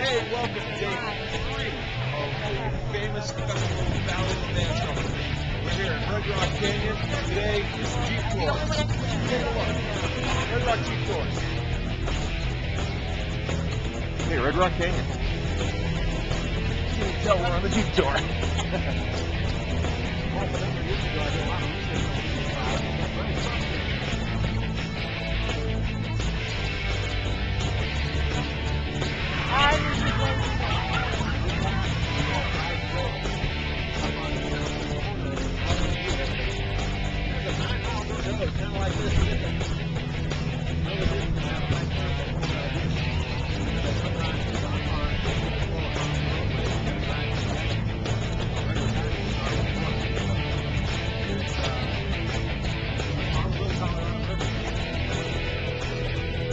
Hey, welcome to day 3 of the famous Festival of Ballad and Dance Company. We're here in Red Rock Canyon. Today is Jeep Tour. Take a look. Red Rock Jeep Tour. Hey, Red Rock Canyon. You can tell we're on the Jeep Tour.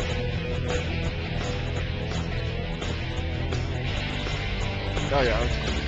Oh yeah.